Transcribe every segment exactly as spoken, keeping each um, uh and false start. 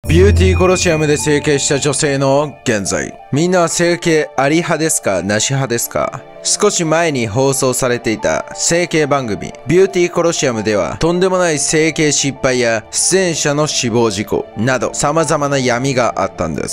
ビューティーコロシアムで整形した女性の現在。みんなは整形あり派ですか、なし派ですか？少し前に放送されていた整形番組ビューティーコロシアムではとんでもない整形失敗や出演者の死亡事故など様々な闇があったんです。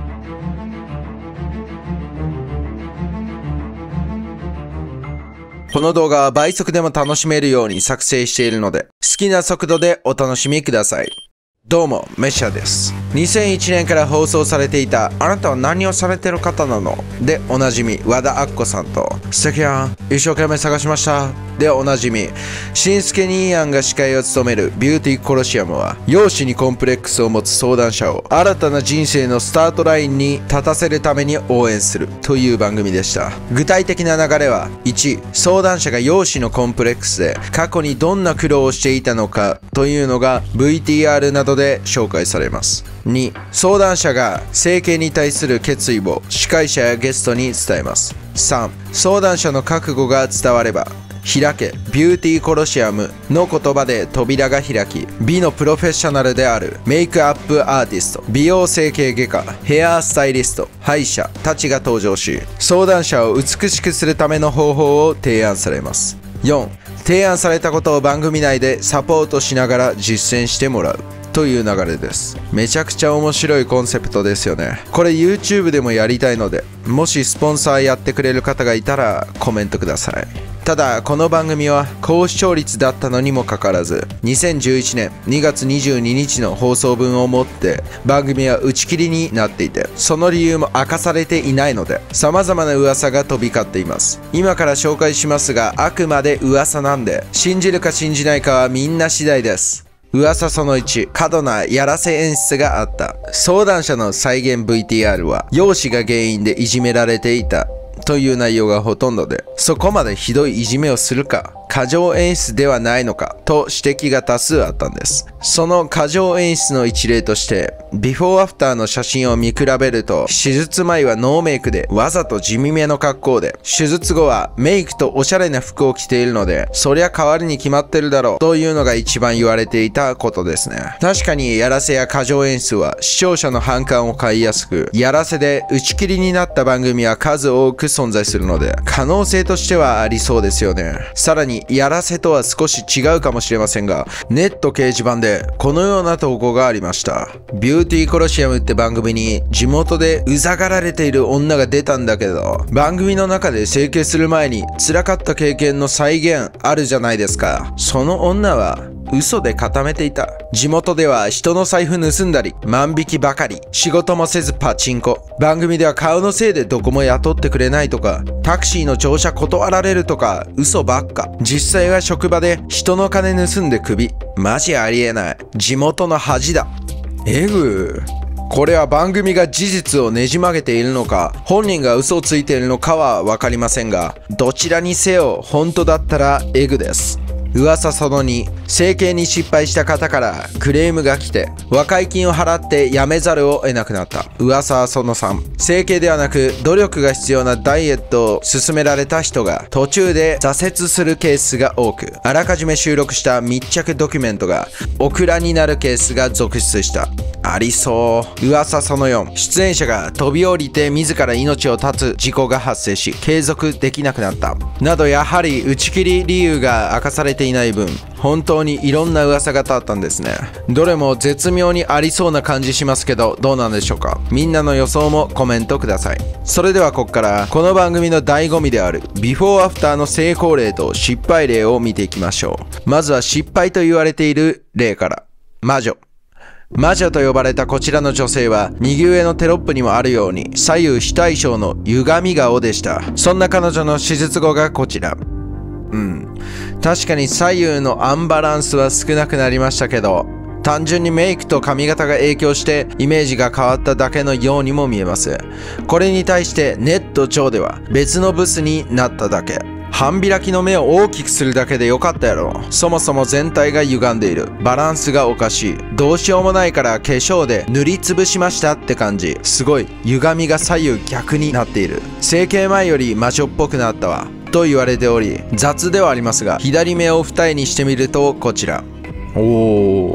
この動画は倍速でも楽しめるように作成しているので好きな速度でお楽しみください。どうも、メシャです。にせんいちねんから放送されていたあなたは何をされてる方なのでおなじみ和田アッコさんと素敵やん、一生懸命探しましたでおなじみしんすけにーやんが司会を務めるビューティーコロシアムは容姿にコンプレックスを持つ相談者を新たな人生のスタートラインに立たせるために応援するという番組でした。具体的な流れはいち、相談者が容姿のコンプレックスで過去にどんな苦労をしていたのかというのが ブイティーアール などで紹介されます。に、相談者が整形に対する決意を司会者やゲストに伝えます。さん、相談者の覚悟が伝われば開けビューティーコロシアムの言葉で扉が開き、美のプロフェッショナルであるメイクアップアーティスト、美容整形外科、ヘアスタイリスト、歯医者たちが登場し、相談者を美しくするための方法を提案されます。よん、提案されたことを番組内でサポートしながら実践してもらうという流れです。めちゃくちゃ面白いコンセプトですよね。これ YouTube でもやりたいので、もしスポンサーやってくれる方がいたらコメントください。ただこの番組は高視聴率だったのにもかかわらずにせんじゅういちねんにがつにじゅうににちの放送分をもって番組は打ち切りになっていて、その理由も明かされていないので様々な噂が飛び交っています。今から紹介しますが、あくまで噂なんで信じるか信じないかはみんな次第です。噂そのいち、過度なやらせ演出があった。相談者の再現 ブイティーアール は容姿が原因でいじめられていたという内容がほとんどで、そこまでひどいいじめをするか過剰演出ではないのかと指摘が多数あったんです。その過剰演出の一例としてビフォーアフターの写真を見比べると、手術前はノーメイクでわざと地味めの格好で、手術後はメイクとおしゃれな服を着ているのでそりゃ変わるに決まってるだろうというのが一番言われていたことですね。確かにやらせや過剰演出は視聴者の反感を買いやすく、やらせで打ち切りになった番組は数多く存在するので可能性としてはありそうですよね。さらにやらせとは少し違うかもしれませんが、ネット掲示板でこのような投稿がありました。ビューティーコロシアムって番組に地元でうざがられている女が出たんだけど、番組の中で整形する前に辛かった経験の再現あるじゃないですか。その女は嘘で固めていた。地元では人の財布盗んだり万引きばかり、仕事もせずパチンコ、番組では顔のせいでどこも雇ってくれないとか、タクシーの乗車断られるとか嘘ばっか。実際は職場で人の金盗んでクビ。マジありえない。地元の恥だ。えぐー。これは番組が事実をねじ曲げているのか本人が嘘をついているのかは分かりませんが、どちらにせよ本当だったらエグです。噂そのに、整形に失敗した方からクレームが来て和解金を払って辞めざるを得なくなった。噂そのさん、整形ではなく努力が必要なダイエットを勧められた人が途中で挫折するケースが多く、あらかじめ収録した密着ドキュメントがオクラになるケースが続出した。ありそう。噂そのよん、出演者が飛び降りて自ら命を絶つ事故が発生し継続できなくなったなど、やはり打ち切り理由が明かされていない分本当にいろんな噂が立ったんですね。どれも絶妙にありそうな感じしますけど、どうなんでしょうか。みんなの予想もコメントください。それではここからこの番組の醍醐味であるビフォーアフターの成功例と失敗例を見ていきましょう。まずは失敗と言われている例から。魔女魔女と呼ばれたこちらの女性は右上のテロップにもあるように左右非対称の歪み顔でした。そんな彼女の手術後がこちら。うん、確かに左右のアンバランスは少なくなりましたけど、単純にメイクと髪型が影響してイメージが変わっただけのようにも見えます。これに対してネット上では別のブスになっただけ、半開きの目を大きくするだけでよかったやろ。そもそも全体が歪んでいる。バランスがおかしい。どうしようもないから化粧で塗りつぶしましたって感じ。すごい。歪みが左右逆になっている。整形前より魔女っぽくなったわと言われており、雑ではありますが左目を二重にしてみるとこちら。おー、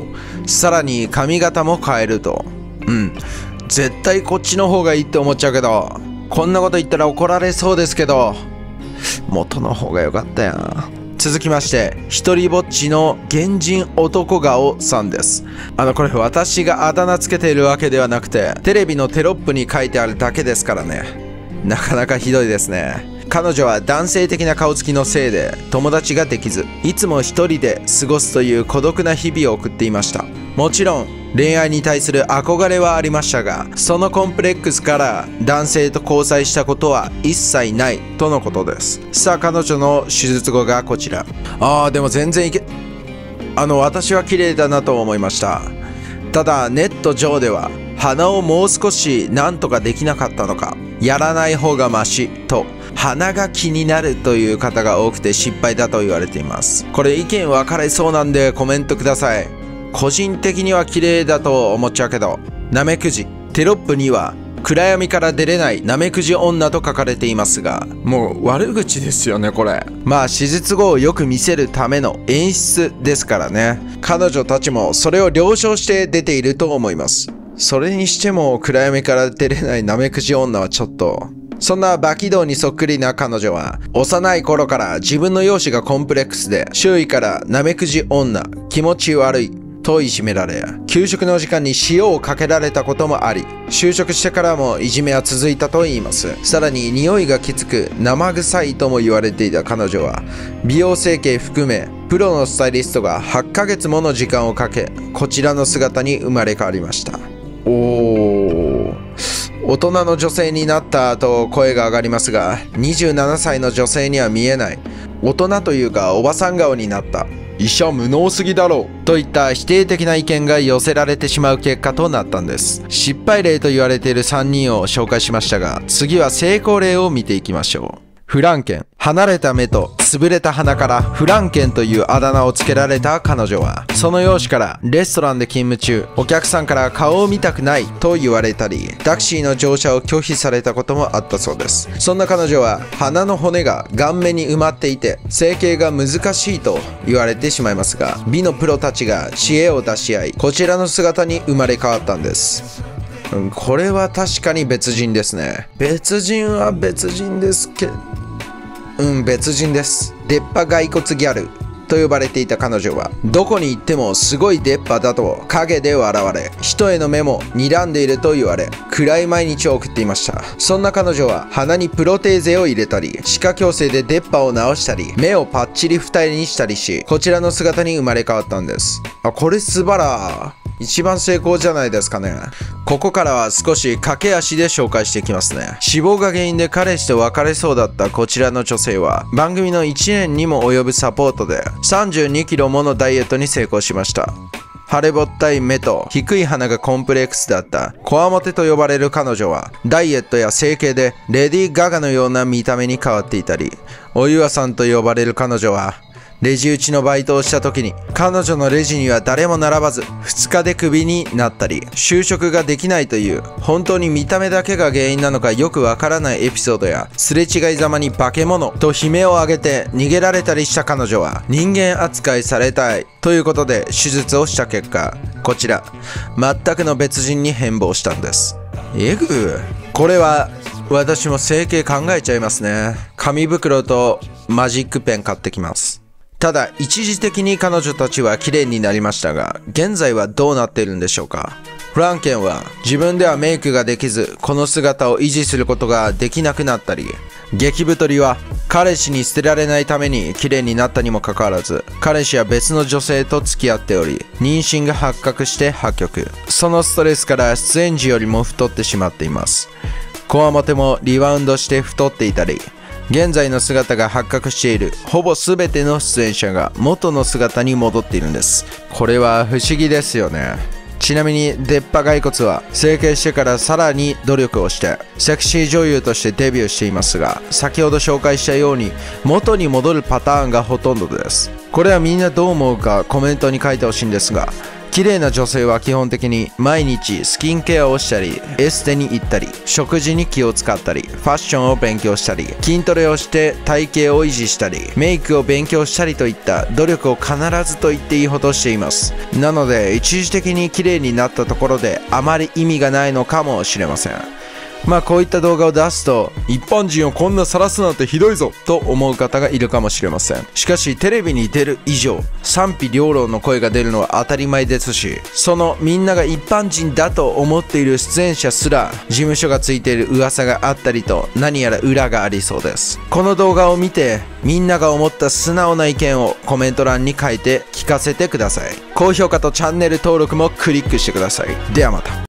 さらに髪型も変えると。うん。絶対こっちの方がいいって思っちゃうけど、こんなこと言ったら怒られそうですけど、元の方が良かったよ。続きまして、一人ぼっちの原人男顔さんです。あのこれ私があだ名つけているわけではなくて、テレビのテロップに書いてあるだけですからね。なかなかひどいですね。彼女は男性的な顔つきのせいで友達ができず、いつも一人で過ごすという孤独な日々を送っていました。もちろん恋愛に対する憧れはありましたが、そのコンプレックスから男性と交際したことは一切ないとのことです。さあ彼女の手術後がこちら。あーでも全然いけあの私は綺麗だなと思いました。ただネット上では鼻をもう少しなんとかできなかったのか、やらない方がマシと鼻が気になるという方が多くて失敗だと言われています。これ意見分かれそうなんでコメントください。個人的には綺麗だと思っちゃうけど、ナメクジテロップには暗闇から出れないナメクジ女と書かれていますが、もう悪口ですよねこれ。まあ手術後をよく見せるための演出ですからね。彼女たちもそれを了承して出ていると思います。それにしても暗闇から出れないナメクジ女はちょっと。そんなバキドウにそっくりな彼女は幼い頃から自分の容姿がコンプレックスで、周囲からナメクジ女気持ち悪いといじめられ、給食の時間に塩をかけられたこともあり、就職してからもいじめは続いたといいます。さらに匂いがきつく生臭いとも言われていた彼女は、美容整形含めプロのスタイリストがはちかげつもの時間をかけ、こちらの姿に生まれ変わりました。おー、大人の女性になったと声が上がりますが、にじゅうななさいの女性には見えない。大人というかおばさん顔になった。医者無能すぎだろうといった否定的な意見が寄せられてしまう結果となったんです。失敗例と言われているさんにんを紹介しましたが、次は成功例を見ていきましょう。フランケン。離れた目と潰れた鼻からフランケンというあだ名をつけられた彼女は、その容姿からレストランで勤務中、お客さんから顔を見たくないと言われたり、タクシーの乗車を拒否されたこともあったそうです。そんな彼女は鼻の骨が顔面に埋まっていて整形が難しいと言われてしまいますが、美のプロたちが知恵を出し合い、こちらの姿に生まれ変わったんです。うん、これは確かに別人ですね。別人は別人ですけど、うん別人です。出っ歯骸骨ギャルと呼ばれていた彼女は、どこに行ってもすごい出っ歯だと陰で笑われ、人への目も睨んでいると言われ、暗い毎日を送っていました。そんな彼女は鼻にプロテーゼを入れたり、歯科矯正で出っ歯を直したり、目をパッチリ二重にしたりし、こちらの姿に生まれ変わったんです。あ、これ素晴ら一番成功じゃないですかね。ここからは少し駆け足で紹介していきますね。死亡が原因で彼氏と別れそうだったこちらの女性は、番組のいちねんにも及ぶサポートでさんじゅうにキロものダイエットに成功しました。腫れぼったい目と低い鼻がコンプレックスだったこわもてと呼ばれる彼女は、ダイエットや整形でレディー・ガガのような見た目に変わっていたり、お岩さんと呼ばれる彼女はレジ打ちのバイトをした時に、彼女のレジには誰も並ばずふつかでクビになったり、就職ができないという本当に見た目だけが原因なのかよくわからないエピソードや、すれ違いざまに化け物と悲鳴を上げて逃げられたりした彼女は、人間扱いされたいということで手術をした結果、こちら全くの別人に変貌したんです。えぐこれは私も整形考えちゃいますね。紙袋とマジックペン買ってきます。ただ一時的に彼女たちは綺麗になりましたが、現在はどうなっているんでしょうか。フランケンは自分ではメイクができず、この姿を維持することができなくなったり、激太りは彼氏に捨てられないために綺麗になったにもかかわらず、彼氏は別の女性と付き合っており、妊娠が発覚して破局。そのストレスから出演時よりも太ってしまっています。こわもてもリバウンドして太っていたり、現在の姿が発覚しているほぼ全ての出演者が元の姿に戻っているんです。これは不思議ですよね。ちなみに出っ歯骸骨は整形してからさらに努力をしてセクシー女優としてデビューしていますが、先ほど紹介したように元に戻るパターンがほとんどです。これはみんなどう思うかコメントに書いてほしいんですが、 綺麗な女性は基本的に毎日スキンケアをしたり、エステに行ったり、食事に気を使ったり、ファッションを勉強したり、筋トレをして体型を維持したり、メイクを勉強したりといった努力を必ずと言っていいほどしています。なので一時的に綺麗になったところであまり意味がないのかもしれません。まあこういった動画を出すと一般人をこんな晒すなんてひどいぞと思う方がいるかもしれません。しかしテレビに出る以上賛否両論の声が出るのは当たり前ですし、そのみんなが一般人だと思っている出演者すら事務所がついている噂があったりと何やら裏がありそうです。この動画を見てみんなが思った素直な意見をコメント欄に書いて聞かせてください。高評価とチャンネル登録もクリックしてください。ではまた。